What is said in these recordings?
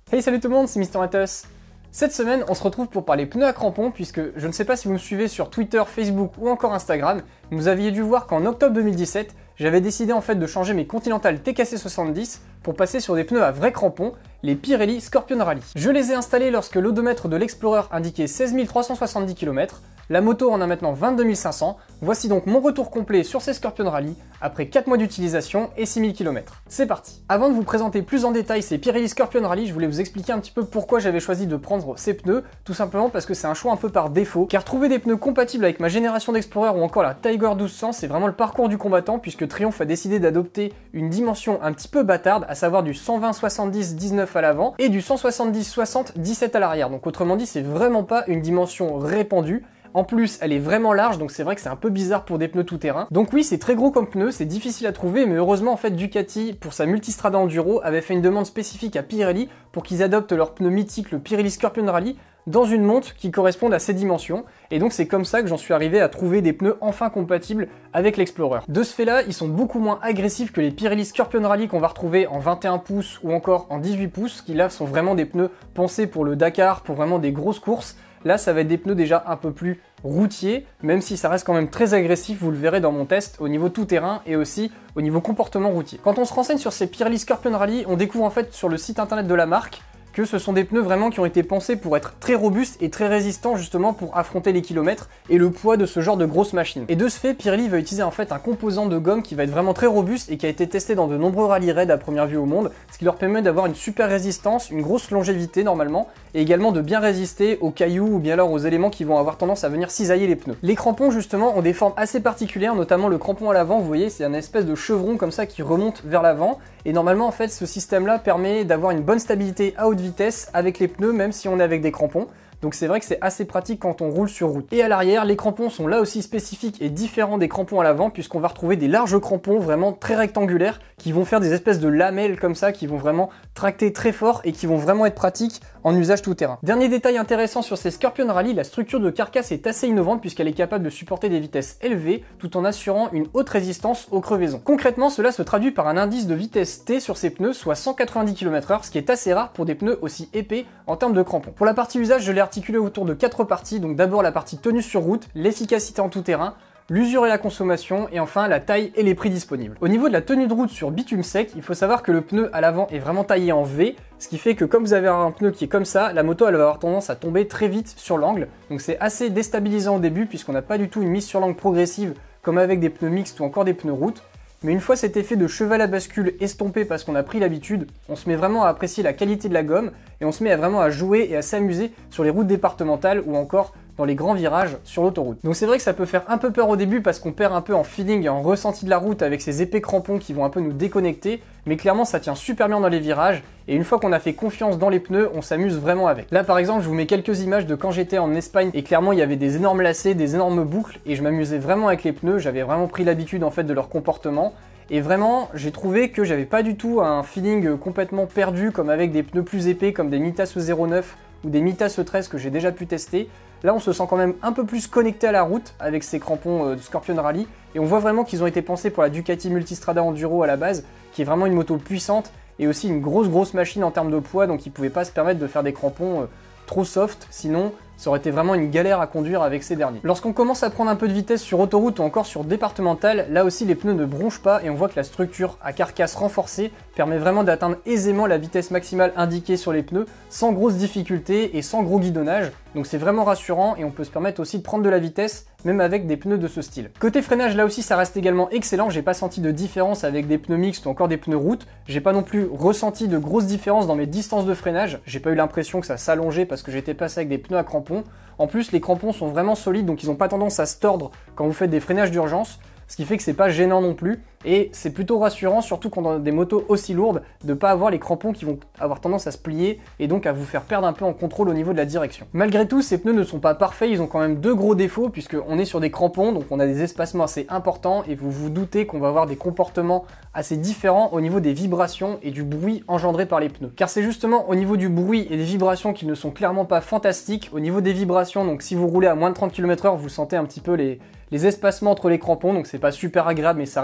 Hey, salut tout le monde, c'est MrMatos. Cette semaine, on se retrouve pour parler pneus à crampons puisque je ne sais pas si vous me suivez sur Twitter, Facebook ou encore Instagram, mais vous aviez dû voir qu'en octobre 2017, j'avais décidé en fait de changer mes Continental TKC 70 pour passer sur des pneus à vrais crampons, les Pirelli Scorpion Rally. Je les ai installés lorsque l'odomètre de l'Explorer indiquait 16 370 km, la moto en a maintenant 22 500, voici donc mon retour complet sur ces Scorpion Rally après 4 mois d'utilisation et 6000 km. C'est parti. Avant de vous présenter plus en détail ces Pirelli Scorpion Rally, je voulais vous expliquer un petit peu pourquoi j'avais choisi de prendre ces pneus, tout simplement parce que c'est un choix un peu par défaut, car trouver des pneus compatibles avec ma génération d'Explorer ou encore la Tiger 1200, c'est vraiment le parcours du combattant puisque Triumph a décidé d'adopter une dimension un petit peu bâtarde, à savoir du 120-70-19 à l'avant et du 170-60-17 à l'arrière. Donc autrement dit, c'est vraiment pas une dimension répandue. En plus, elle est vraiment large, donc c'est vrai que c'est un peu bizarre pour des pneus tout-terrain. Donc oui, c'est très gros comme pneu, c'est difficile à trouver, mais heureusement, en fait, Ducati, pour sa Multistrada Enduro, avait fait une demande spécifique à Pirelli pour qu'ils adoptent leur pneu mythique, le Pirelli Scorpion Rally, dans une montre qui corresponde à ces dimensions. Et donc c'est comme ça que j'en suis arrivé à trouver des pneus enfin compatibles avec l'Explorer. De ce fait là, ils sont beaucoup moins agressifs que les Pirelli Scorpion Rally qu'on va retrouver en 21 pouces ou encore en 18 pouces, qui là sont vraiment des pneus pensés pour le Dakar, pour vraiment des grosses courses. Là, ça va être des pneus déjà un peu plus routiers, même si ça reste quand même très agressif, vous le verrez dans mon test, au niveau tout-terrain et aussi au niveau comportement routier. Quand on se renseigne sur ces Pirelli Scorpion Rally, on découvre en fait sur le site internet de la marque que ce sont des pneus vraiment qui ont été pensés pour être très robustes et très résistants justement pour affronter les kilomètres et le poids de ce genre de grosses machines. Et de ce fait, Pirelli va utiliser en fait un composant de gomme qui va être vraiment très robuste et qui a été testé dans de nombreux rallyes raids à première vue au monde, ce qui leur permet d'avoir une super résistance, une grosse longévité normalement, et également de bien résister aux cailloux ou bien alors aux éléments qui vont avoir tendance à venir cisailler les pneus. Les crampons justement ont des formes assez particulières, notamment le crampon à l'avant, vous voyez, c'est un espèce de chevron comme ça qui remonte vers l'avant, et normalement en fait ce système là permet d'avoir une bonne stabilité à haute vitesse avec les pneus même si on est avec des crampons. Donc c'est vrai que c'est assez pratique quand on roule sur route. Et à l'arrière, les crampons sont là aussi spécifiques et différents des crampons à l'avant puisqu'on va retrouver des larges crampons vraiment très rectangulaires qui vont faire des espèces de lamelles comme ça qui vont vraiment tracter très fort et qui vont vraiment être pratiques en usage tout-terrain. Dernier détail intéressant sur ces Scorpion Rally, la structure de carcasse est assez innovante puisqu'elle est capable de supporter des vitesses élevées tout en assurant une haute résistance aux crevaisons. Concrètement, cela se traduit par un indice de vitesse T sur ces pneus, soit 190 km/h, ce qui est assez rare pour des pneus aussi épais en termes de crampons. Pour la partie usage, je l'ai articulé autour de 4 parties, donc d'abord la partie tenue sur route, l'efficacité en tout terrain, l'usure et la consommation, et enfin la taille et les prix disponibles. Au niveau de la tenue de route sur bitume sec, il faut savoir que le pneu à l'avant est vraiment taillé en V, ce qui fait que comme vous avez un pneu qui est comme ça, la moto elle va avoir tendance à tomber très vite sur l'angle, donc c'est assez déstabilisant au début puisqu'on n'a pas du tout une mise sur l'angle progressive comme avec des pneus mixtes ou encore des pneus route. Mais une fois cet effet de cheval à bascule estompé parce qu'on a pris l'habitude, on se met vraiment à apprécier la qualité de la gomme et on se met vraiment à jouer et à s'amuser sur les routes départementales ou encore dans les grands virages sur l'autoroute. Donc c'est vrai que ça peut faire un peu peur au début parce qu'on perd un peu en feeling et en ressenti de la route avec ces épais crampons qui vont un peu nous déconnecter, mais clairement ça tient super bien dans les virages et une fois qu'on a fait confiance dans les pneus, on s'amuse vraiment avec. Là par exemple, je vous mets quelques images de quand j'étais en Espagne et clairement il y avait des énormes lacets, des énormes boucles et je m'amusais vraiment avec les pneus, j'avais vraiment pris l'habitude en fait de leur comportement. Et vraiment, j'ai trouvé que j'avais pas du tout un feeling complètement perdu comme avec des pneus plus épais comme des Mitas E09 ou des Mitas E13 que j'ai déjà pu tester. Là, on se sent quand même un peu plus connecté à la route avec ces crampons de Scorpion Rally et on voit vraiment qu'ils ont été pensés pour la Ducati Multistrada Enduro à la base, qui est vraiment une moto puissante et aussi une grosse machine en termes de poids, donc ils pouvaient pas se permettre de faire des crampons trop soft, sinon ça aurait été vraiment une galère à conduire avec ces derniers. Lorsqu'on commence à prendre un peu de vitesse sur autoroute ou encore sur départemental, là aussi les pneus ne bronchent pas et on voit que la structure à carcasse renforcée permet vraiment d'atteindre aisément la vitesse maximale indiquée sur les pneus sans grosse difficulté et sans gros guidonnage. Donc c'est vraiment rassurant et on peut se permettre aussi de prendre de la vitesse même avec des pneus de ce style. Côté freinage, là aussi ça reste également excellent, j'ai pas senti de différence avec des pneus mixtes ou encore des pneus route, j'ai pas non plus ressenti de grosses différences dans mes distances de freinage, j'ai pas eu l'impression que ça s'allongeait parce que j'étais passé avec des pneus à crampons. En plus les crampons sont vraiment solides donc ils n'ont pas tendance à se tordre quand vous faites des freinages d'urgence, ce qui fait que c'est pas gênant non plus et c'est plutôt rassurant surtout quand on a des motos aussi lourdes de pas avoir les crampons qui vont avoir tendance à se plier et donc à vous faire perdre un peu en contrôle au niveau de la direction. Malgré tout, ces pneus ne sont pas parfaits, ils ont quand même deux gros défauts puisqu'on est sur des crampons donc on a des espacements assez importants et vous vous doutez qu'on va avoir des comportements assez différents au niveau des vibrations et du bruit engendré par les pneus. Car c'est justement au niveau du bruit et des vibrations qui ne sont clairement pas fantastiques. Au niveau des vibrations, donc si vous roulez à moins de 30 km/h, vous sentez un petit peu les espacements entre les crampons, donc c'est pas super agréable mais ça reste totalement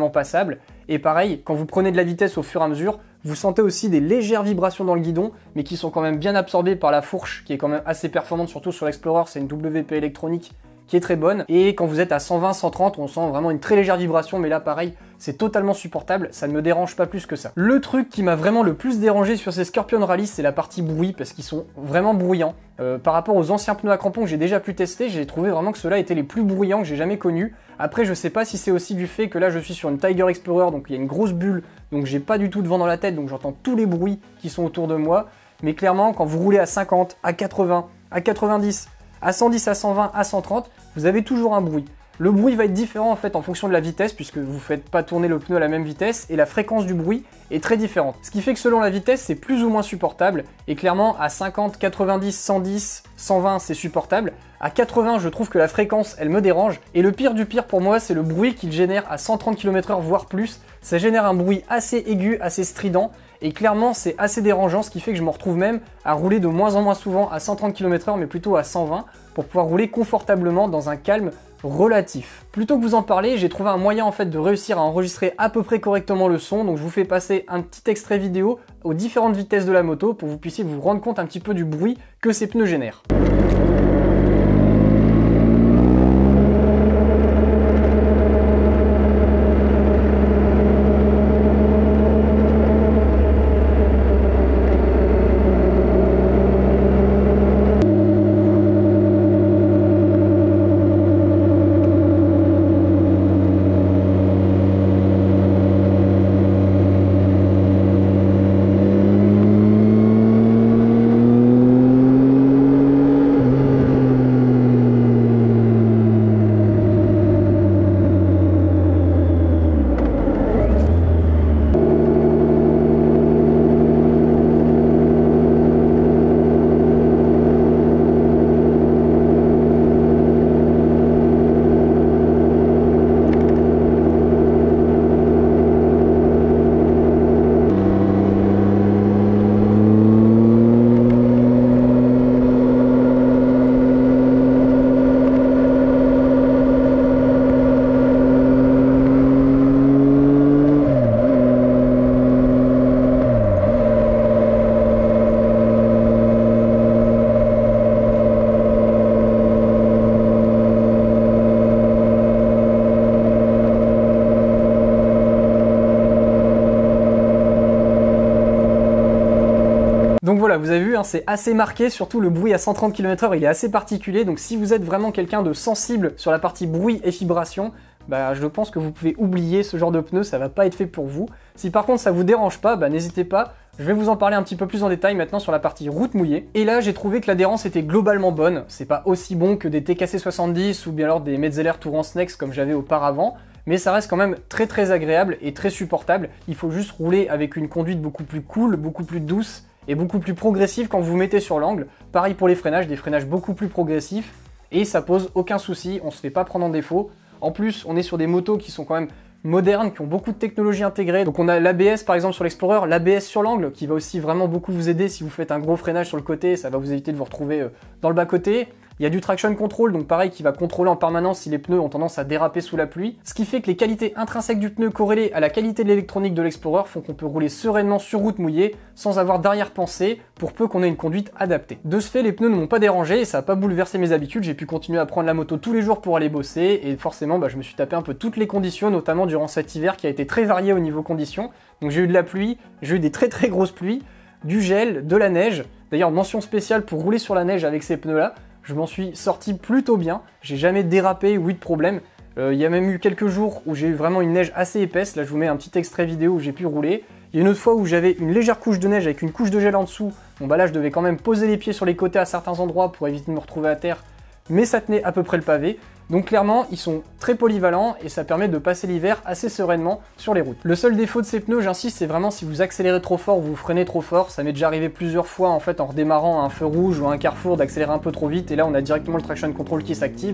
vraiment passable. Et pareil, quand vous prenez de la vitesse au fur et à mesure, vous sentez aussi des légères vibrations dans le guidon, mais qui sont quand même bien absorbées par la fourche, qui est quand même assez performante, surtout sur l'Explorer, c'est une WP électronique qui est très bonne. Et quand vous êtes à 120, 130, on sent vraiment une très légère vibration, mais là pareil, c'est totalement supportable, ça ne me dérange pas plus que ça. Le truc qui m'a vraiment le plus dérangé sur ces Scorpion Rally, c'est la partie bruit, parce qu'ils sont vraiment bruyants. Par rapport aux anciens pneus à crampons que j'ai déjà pu tester, j'ai trouvé vraiment que ceux-là étaient les plus bruyants que j'ai jamais connus. Après, je sais pas si c'est aussi du fait que là je suis sur une Tiger Explorer, donc il y a une grosse bulle, donc j'ai pas du tout de vent dans la tête, donc j'entends tous les bruits qui sont autour de moi. Mais clairement, quand vous roulez à 50, à 80, à 90, à 110, à 120, à 130, vous avez toujours un bruit. Le bruit va être différent en fait en fonction de la vitesse, puisque vous ne faites pas tourner le pneu à la même vitesse, et la fréquence du bruit est très différente. Ce qui fait que selon la vitesse, c'est plus ou moins supportable, et clairement à 50, 90, 110, 120, c'est supportable. À 80, je trouve que la fréquence, elle me dérange, et le pire du pire pour moi, c'est le bruit qu'il génère à 130 km/h, voire plus. Ça génère un bruit assez aigu, assez strident, et clairement, c'est assez dérangeant, ce qui fait que je me retrouve même à rouler de moins en moins souvent à 130 km/h, mais plutôt à 120, pour pouvoir rouler confortablement dans un calme relatif. Plutôt que vous en parler, j'ai trouvé un moyen en fait de réussir à enregistrer à peu près correctement le son, donc je vous fais passer un petit extrait vidéo aux différentes vitesses de la moto pour que vous puissiez vous rendre compte un petit peu du bruit que ces pneus génèrent. Donc voilà, vous avez vu, hein, c'est assez marqué, surtout le bruit à 130 km/h, il est assez particulier, donc si vous êtes vraiment quelqu'un de sensible sur la partie bruit et vibration, bah, je pense que vous pouvez oublier ce genre de pneu, ça va pas être fait pour vous. Si par contre ça vous dérange pas, bah, n'hésitez pas, je vais vous en parler un petit peu plus en détail maintenant sur la partie route mouillée. Et là, j'ai trouvé que l'adhérence était globalement bonne, c'est pas aussi bon que des TKC 70 ou bien alors des Metzeler Tourance Next comme j'avais auparavant, mais ça reste quand même très agréable et très supportable. Il faut juste rouler avec une conduite beaucoup plus cool, beaucoup plus douce, et beaucoup plus progressif quand vous vous mettez sur l'angle. Pareil pour les freinages, des freinages beaucoup plus progressifs, et ça pose aucun souci, on se fait pas prendre en défaut. En plus, on est sur des motos qui sont quand même modernes, qui ont beaucoup de technologies intégrées. Donc on a l'ABS par exemple sur l'Explorer, l'ABS sur l'angle, qui va aussi vraiment beaucoup vous aider si vous faites un gros freinage sur le côté, ça va vous éviter de vous retrouver dans le bas-côté. Il y a du traction control, donc pareil, qui va contrôler en permanence si les pneus ont tendance à déraper sous la pluie. Ce qui fait que les qualités intrinsèques du pneu corrélées à la qualité de l'électronique de l'Explorer font qu'on peut rouler sereinement sur route mouillée sans avoir d'arrière-pensée pour peu qu'on ait une conduite adaptée. De ce fait, les pneus ne m'ont pas dérangé et ça n'a pas bouleversé mes habitudes. J'ai pu continuer à prendre la moto tous les jours pour aller bosser et forcément, je me suis tapé un peu toutes les conditions, notamment durant cet hiver qui a été très varié au niveau conditions. Donc j'ai eu de la pluie, j'ai eu des très grosses pluies, du gel, de la neige. D'ailleurs, mention spéciale pour rouler sur la neige avec ces pneus-là. Je m'en suis sorti plutôt bien, j'ai jamais dérapé ou eu de problème. Il y a même eu quelques jours où j'ai eu vraiment une neige assez épaisse, là je vous mets un petit extrait vidéo où j'ai pu rouler. Il y a une autre fois où j'avais une légère couche de neige avec une couche de gel en dessous. Bon là je devais quand même poser les pieds sur les côtés à certains endroits pour éviter de me retrouver à terre, mais ça tenait à peu près le pavé. Donc clairement, ils sont très polyvalents et ça permet de passer l'hiver assez sereinement sur les routes. Le seul défaut de ces pneus, j'insiste, c'est vraiment si vous accélérez trop fort ou vous freinez trop fort. Ça m'est déjà arrivé plusieurs fois en fait en redémarrant à un feu rouge ou à un carrefour d'accélérer un peu trop vite et là on a directement le traction control qui s'active.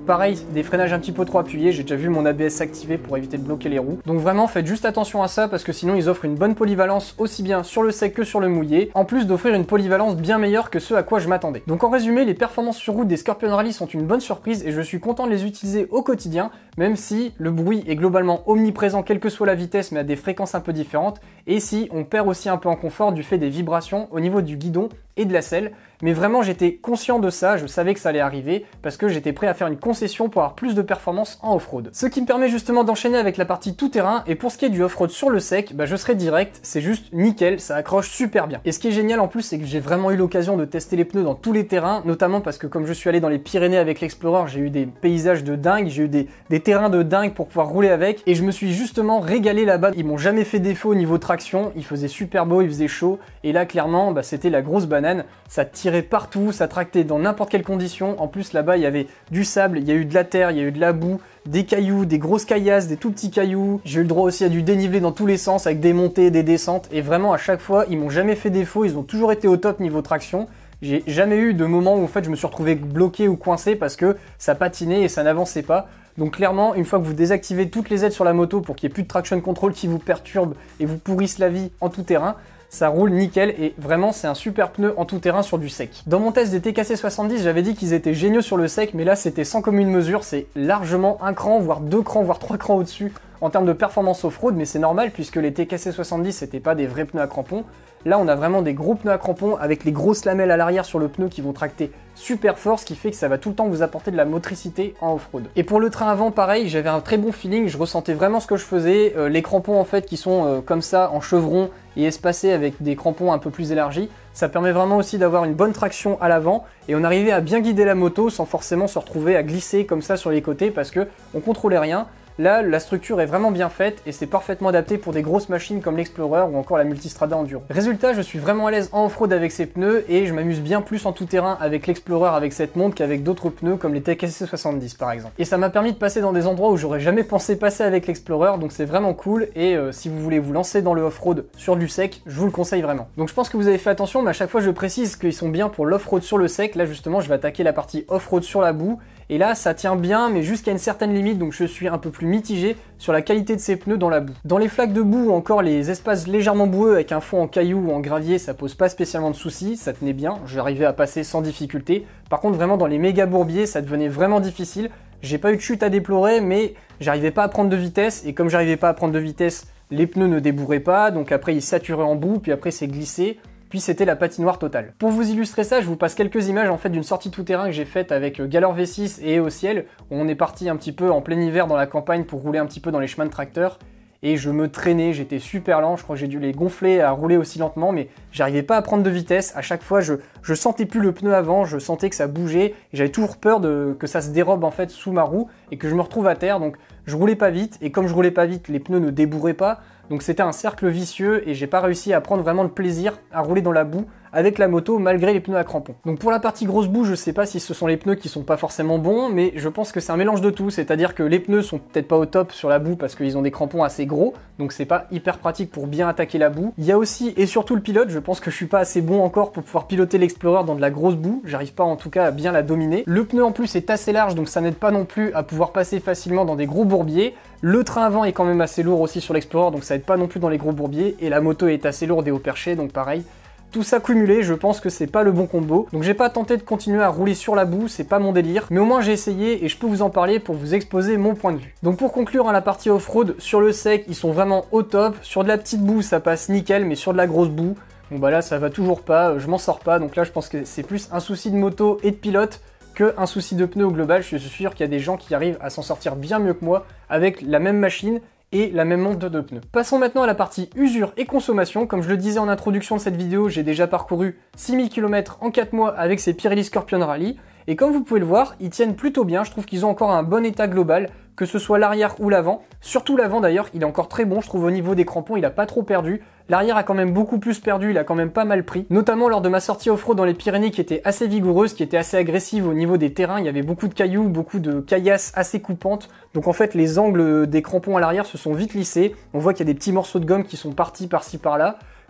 Pareil, des freinages un petit peu trop appuyés, j'ai déjà vu mon ABS s'activer pour éviter de bloquer les roues. Donc vraiment faites juste attention à ça parce que sinon ils offrent une bonne polyvalence aussi bien sur le sec que sur le mouillé, en plus d'offrir une polyvalence bien meilleure que ce à quoi je m'attendais. Donc en résumé, les performances sur route des Scorpion Rally sont une bonne surprise et je suis content de les utiliser au quotidien, même si le bruit est globalement omniprésent quelle que soit la vitesse mais à des fréquences un peu différentes, et si on perd aussi un peu en confort du fait des vibrations au niveau du guidon et de la selle. Mais vraiment j'étais conscient de ça, je savais que ça allait arriver parce que j'étais prêt à faire une concession pour avoir plus de performance en off-road. Ce qui me permet justement d'enchaîner avec la partie tout-terrain, et pour ce qui est du off-road sur le sec, je serai direct, c'est juste nickel, ça accroche super bien. Et ce qui est génial en plus, c'est que j'ai vraiment eu l'occasion de tester les pneus dans tous les terrains, notamment parce que comme je suis allé dans les Pyrénées avec l'Explorer, j'ai eu des paysages de dingue, j'ai eu des terrains de dingue pour pouvoir rouler avec, et je me suis justement régalé là-bas. Ils m'ont jamais fait défaut au niveau traction, il faisait super beau, il faisait chaud, et là clairement c'était la grosse banane, ça tirait partout, ça tractait dans n'importe quelle condition. En plus là-bas il y avait du sable, il y a eu de la terre, il y a eu de la boue, des cailloux, des grosses caillasses, des tout petits cailloux. J'ai eu le droit aussi à du dénivelé dans tous les sens avec des montées, des descentes, et vraiment à chaque fois ils m'ont jamais fait défaut, ils ont toujours été au top niveau traction. J'ai jamais eu de moment où en fait je me suis retrouvé bloqué ou coincé parce que ça patinait et ça n'avançait pas. Donc clairement, une fois que vous désactivez toutes les aides sur la moto pour qu'il n'y ait plus de traction control qui vous perturbe et vous pourrisse la vie en tout terrain, ça roule nickel et vraiment c'est un super pneu en tout terrain sur du sec. Dans mon test des TKC 70, j'avais dit qu'ils étaient géniaux sur le sec, mais là c'était sans commune mesure, c'est largement un cran, voire 2 crans, voire 3 crans au-dessus en termes de performance off-road, mais c'est normal puisque les TKC 70 c'était pas des vrais pneus à crampons. Là on a vraiment des gros pneus à crampons avec les grosses lamelles à l'arrière sur le pneu qui vont tracter super fort, ce qui fait que ça va tout le temps vous apporter de la motricité en off-road. Et pour le train avant pareil, j'avais un très bon feeling, je ressentais vraiment ce que je faisais, les crampons en fait qui sont comme ça en chevron et espacés avec des crampons un peu plus élargis, ça permet vraiment aussi d'avoir une bonne traction à l'avant et on arrivait à bien guider la moto sans forcément se retrouver à glisser comme ça sur les côtés parce que on contrôlait rien. Là, la structure est vraiment bien faite et c'est parfaitement adapté pour des grosses machines comme l'Explorer ou encore la Multistrada Enduro. Résultat, je suis vraiment à l'aise en off-road avec ces pneus et je m'amuse bien plus en tout terrain avec l'Explorer avec cette montre qu'avec d'autres pneus comme les TKC 70 par exemple. Et ça m'a permis de passer dans des endroits où j'aurais jamais pensé passer avec l'Explorer, donc c'est vraiment cool et si vous voulez vous lancer dans le off-road sur du sec, je vous le conseille vraiment. Donc je pense que vous avez fait attention, mais à chaque fois je précise qu'ils sont bien pour l'off-road sur le sec. Là justement, je vais attaquer la partie off-road sur la boue. Et là, ça tient bien, mais jusqu'à une certaine limite, donc je suis un peu plus mitigé sur la qualité de ces pneus dans la boue. Dans les flaques de boue ou encore les espaces légèrement boueux avec un fond en cailloux ou en gravier, ça pose pas spécialement de soucis, ça tenait bien, j'arrivais à passer sans difficulté. Par contre, vraiment dans les méga bourbiers, ça devenait vraiment difficile. J'ai pas eu de chute à déplorer, mais j'arrivais pas à prendre de vitesse, et comme j'arrivais pas à prendre de vitesse, les pneus ne débourraient pas, donc après ils saturaient en boue, puis après c'est glissé. Puis c'était la patinoire totale. Pour vous illustrer ça, je vous passe quelques images en fait d'une sortie tout-terrain que j'ai faite avec Galore V6 et Au Ciel, où on est parti un petit peu en plein hiver dans la campagne pour rouler un petit peu dans les chemins de tracteur. Et je me traînais, j'étais super lent, je crois que j'ai dû les gonfler à rouler aussi lentement, mais j'arrivais pas à prendre de vitesse. À chaque fois, je sentais plus le pneu avant, je sentais que ça bougeait, et j'avais toujours peur que ça se dérobe en fait sous ma roue et que je me retrouve à terre. Donc je roulais pas vite, et comme je roulais pas vite, les pneus ne débourraient pas. Donc c'était un cercle vicieux et j'ai pas réussi à prendre vraiment de plaisir à rouler dans la boue avec la moto malgré les pneus à crampons. Donc pour la partie grosse boue, je sais pas si ce sont les pneus qui sont pas forcément bons, mais je pense que c'est un mélange de tout, c'est-à-dire que les pneus sont peut-être pas au top sur la boue parce qu'ils ont des crampons assez gros, donc c'est pas hyper pratique pour bien attaquer la boue. Il y a aussi et surtout le pilote, je pense que je suis pas assez bon encore pour pouvoir piloter l'Explorer dans de la grosse boue, j'arrive pas en tout cas à bien la dominer. Le pneu en plus est assez large, donc ça n'aide pas non plus à pouvoir passer facilement dans des gros bourbiers. Le train avant est quand même assez lourd aussi sur l'Explorer, donc ça aide pas non plus dans les gros bourbiers, et la moto est assez lourde et au perché, donc pareil. Tout ça cumulé, je pense que c'est pas le bon combo. Donc j'ai pas tenté de continuer à rouler sur la boue, c'est pas mon délire, mais au moins j'ai essayé et je peux vous en parler pour vous exposer mon point de vue. Donc pour conclure la partie off-road, sur le sec, ils sont vraiment au top. Sur de la petite boue, ça passe nickel, mais sur de la grosse boue, bon bah là ça va toujours pas, je m'en sors pas. Donc là je pense que c'est plus un souci de moto et de pilote qu'un souci de pneu au global. Je suis sûr qu'il y a des gens qui arrivent à s'en sortir bien mieux que moi avec la même machine et la même montre de pneus. Passons maintenant à la partie usure et consommation. Comme je le disais en introduction de cette vidéo, j'ai déjà parcouru 6000 km en 4 mois avec ces Pirelli Scorpion Rally. Et comme vous pouvez le voir, ils tiennent plutôt bien. Je trouve qu'ils ont encore un bon état global, que ce soit l'arrière ou l'avant. Surtout l'avant d'ailleurs, il est encore très bon, je trouve au niveau des crampons, il a pas trop perdu. L'arrière a quand même beaucoup plus perdu, il a quand même pas mal pris. Notamment lors de ma sortie off-road dans les Pyrénées qui était assez vigoureuse, qui était assez agressive au niveau des terrains. Il y avait beaucoup de cailloux, beaucoup de caillasses assez coupantes. Donc en fait, les angles des crampons à l'arrière se sont vite lissés. On voit qu'il y a des petits morceaux de gomme qui sont partis par-ci par-là.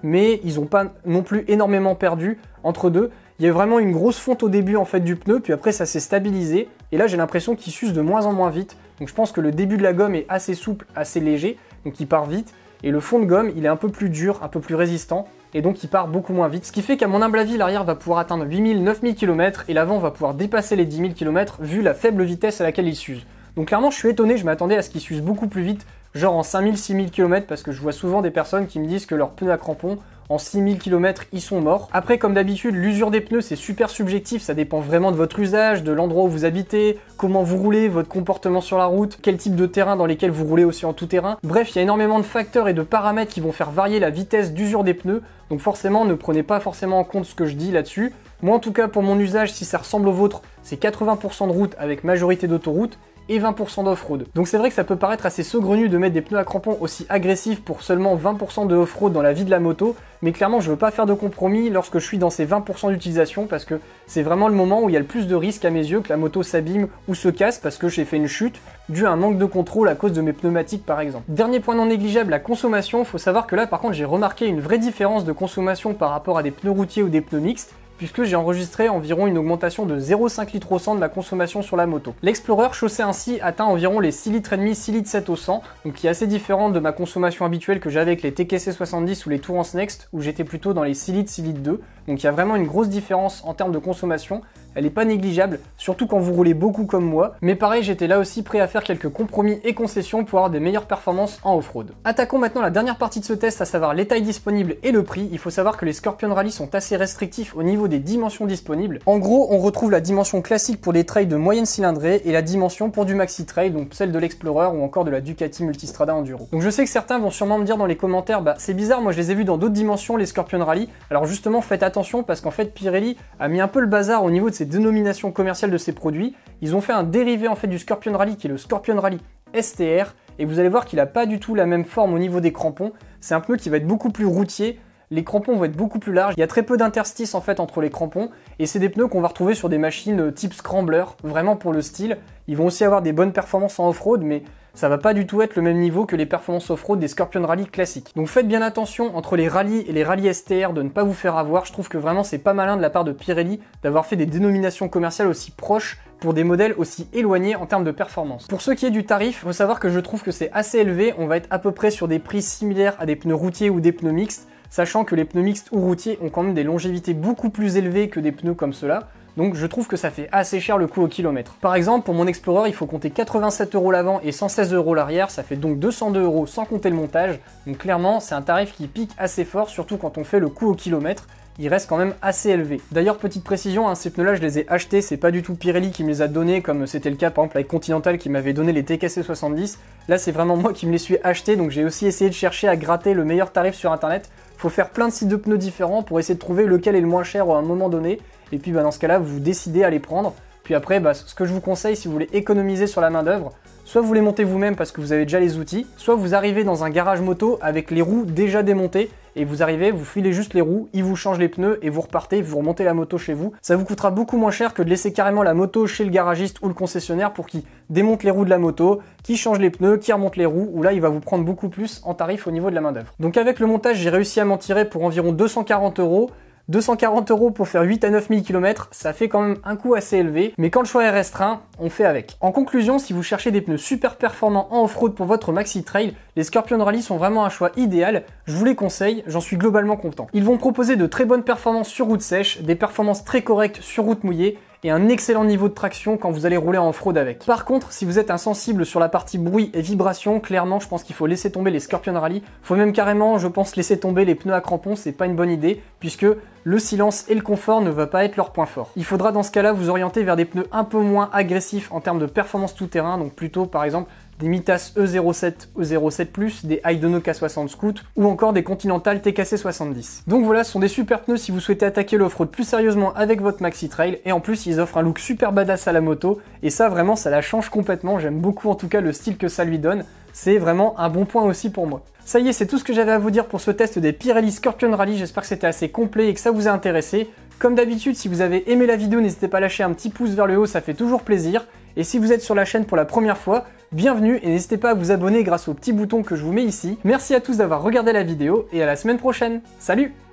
mais ils n'ont pas non plus énormément perdu entre deux. Il y a vraiment une grosse fonte au début en fait du pneu, puis après ça s'est stabilisé, et là j'ai l'impression qu'il s'use de moins en moins vite. Donc je pense que le début de la gomme est assez souple, assez léger, donc il part vite, et le fond de gomme il est un peu plus dur, un peu plus résistant, et donc il part beaucoup moins vite. Ce qui fait qu'à mon humble avis, l'arrière va pouvoir atteindre 8000-9000 km, et l'avant va pouvoir dépasser les 10 000 km vu la faible vitesse à laquelle il s'use. Donc clairement je suis étonné, je m'attendais à ce qu'il s'use beaucoup plus vite, genre en 5000-6000 km, parce que je vois souvent des personnes qui me disent que leurs pneus à crampons, en 6000 km, ils sont morts. Après, comme d'habitude, l'usure des pneus, c'est super subjectif, ça dépend vraiment de votre usage, de l'endroit où vous habitez, comment vous roulez, votre comportement sur la route, quel type de terrain dans lesquels vous roulez aussi en tout terrain. Bref, il y a énormément de facteurs et de paramètres qui vont faire varier la vitesse d'usure des pneus, donc forcément, ne prenez pas forcément en compte ce que je dis là-dessus. Moi, en tout cas, pour mon usage, si ça ressemble au vôtre, c'est 80% de route avec majorité d'autoroute, et 20% d'off-road. Donc c'est vrai que ça peut paraître assez saugrenu de mettre des pneus à crampons aussi agressifs pour seulement 20% de off-road dans la vie de la moto, mais clairement je veux pas faire de compromis lorsque je suis dans ces 20% d'utilisation parce que c'est vraiment le moment où il y a le plus de risques à mes yeux que la moto s'abîme ou se casse parce que j'ai fait une chute due à un manque de contrôle à cause de mes pneumatiques par exemple. Dernier point non négligeable, la consommation. Faut savoir que là par contre j'ai remarqué une vraie différence de consommation par rapport à des pneus routiers ou des pneus mixtes, puisque j'ai enregistré environ une augmentation de 0,5 litres au 100 de ma consommation sur la moto. L'Explorer chaussé ainsi atteint environ les 6 litres et demi, 6 litres 7 au 100, donc qui est assez différente de ma consommation habituelle que j'avais avec les TKC 70 ou les Tourance Next, où j'étais plutôt dans les 6 litres, 6 litres 2. Donc il y a vraiment une grosse différence en termes de consommation. Elle n'est pas négligeable, surtout quand vous roulez beaucoup comme moi, mais pareil j'étais là aussi prêt à faire quelques compromis et concessions pour avoir des meilleures performances en off-road. Attaquons maintenant la dernière partie de ce test, à savoir les tailles disponibles et le prix. Il faut savoir que les Scorpion Rally sont assez restrictifs au niveau des dimensions disponibles. En gros, on retrouve la dimension classique pour les trails de moyenne cylindrée et la dimension pour du maxi trail, donc celle de l'Explorer ou encore de la Ducati Multistrada Enduro. Donc je sais que certains vont sûrement me dire dans les commentaires, bah c'est bizarre, moi je les ai vus dans d'autres dimensions les Scorpion Rally. Alors justement faites attention parce qu'en fait Pirelli a mis un peu le bazar au niveau de ses dénominations commerciales de ses produits. Ils ont fait un dérivé en fait du Scorpion Rally qui est le Scorpion Rally STR et vous allez voir qu'il n'a pas du tout la même forme au niveau des crampons. C'est un pneu qui va être beaucoup plus routier. Les crampons vont être beaucoup plus larges, il y a très peu d'interstices en fait entre les crampons et c'est des pneus qu'on va retrouver sur des machines type Scrambler, vraiment pour le style. Ils vont aussi avoir des bonnes performances en off-road mais ça va pas du tout être le même niveau que les performances off-road des Scorpion Rally classiques. Donc faites bien attention entre les rallyes et les rallyes STR de ne pas vous faire avoir. Je trouve que vraiment c'est pas malin de la part de Pirelli d'avoir fait des dénominations commerciales aussi proches pour des modèles aussi éloignés en termes de performance. Pour ce qui est du tarif, il faut savoir que je trouve que c'est assez élevé. On va être à peu près sur des prix similaires à des pneus routiers ou des pneus mixtes, sachant que les pneus mixtes ou routiers ont quand même des longévités beaucoup plus élevées que des pneus comme ceux-là. Donc je trouve que ça fait assez cher le coût au kilomètre. Par exemple, pour mon Explorer, il faut compter 87 € l'avant et 116 € l'arrière, ça fait donc 202 € sans compter le montage. Donc clairement, c'est un tarif qui pique assez fort, surtout quand on fait le coût au kilomètre. Il reste quand même assez élevé. D'ailleurs, petite précision, ces pneus-là, je les ai achetés, c'est pas du tout Pirelli qui me les a donnés, comme c'était le cas par exemple avec Continental qui m'avait donné les TKC 70. Là, c'est vraiment moi qui me les suis achetés, donc j'ai aussi essayé de chercher à gratter le meilleur tarif sur internet. Faut faire plein de sites de pneus différents pour essayer de trouver lequel est le moins cher à un moment donné. Et puis dans ce cas-là, vous décidez à les prendre. Puis après, ce que je vous conseille, si vous voulez économiser sur la main d'œuvre, soit vous les montez vous-même parce que vous avez déjà les outils, soit vous arrivez dans un garage moto avec les roues déjà démontées, et vous arrivez, vous filez juste les roues, ils vous changent les pneus, et vous repartez, vous remontez la moto chez vous. Ça vous coûtera beaucoup moins cher que de laisser carrément la moto chez le garagiste ou le concessionnaire pour qu'il démonte les roues de la moto, qu'il change les pneus, qu'il remonte les roues, où là il va vous prendre beaucoup plus en tarif au niveau de la main d'œuvre. Donc avec le montage, j'ai réussi à m'en tirer pour environ 240 €. 240 € pour faire 8 à 9 000 km, ça fait quand même un coût assez élevé, mais quand le choix est restreint, on fait avec. En conclusion, si vous cherchez des pneus super performants en off-road pour votre maxi trail, les Scorpion Rally sont vraiment un choix idéal, je vous les conseille, j'en suis globalement content. Ils vont proposer de très bonnes performances sur route sèche, des performances très correctes sur route mouillée, et un excellent niveau de traction quand vous allez rouler en off-road avec. Par contre, si vous êtes insensible sur la partie bruit et vibration, clairement, je pense qu'il faut laisser tomber les Scorpion Rally. Faut même carrément, je pense, laisser tomber les pneus à crampons, c'est pas une bonne idée, puisque le silence et le confort ne va pas être leur point fort. Il faudra dans ce cas-là vous orienter vers des pneus un peu moins agressifs en termes de performance tout-terrain, donc plutôt par exemple des Mitas E07, E07+, des Aidono K60 Scoot ou encore des Continental TKC 70. Donc voilà, ce sont des super pneus si vous souhaitez attaquer l'off-road plus sérieusement avec votre maxi trail, et en plus ils offrent un look super badass à la moto, et ça vraiment ça la change complètement, j'aime beaucoup en tout cas le style que ça lui donne, c'est vraiment un bon point aussi pour moi. Ça y est, c'est tout ce que j'avais à vous dire pour ce test des Pirelli Scorpion Rally, j'espère que c'était assez complet et que ça vous a intéressé. Comme d'habitude, si vous avez aimé la vidéo, n'hésitez pas à lâcher un petit pouce vers le haut, ça fait toujours plaisir. Et si vous êtes sur la chaîne pour la première fois, bienvenue et n'hésitez pas à vous abonner grâce au petit bouton que je vous mets ici. Merci à tous d'avoir regardé la vidéo et à la semaine prochaine. Salut!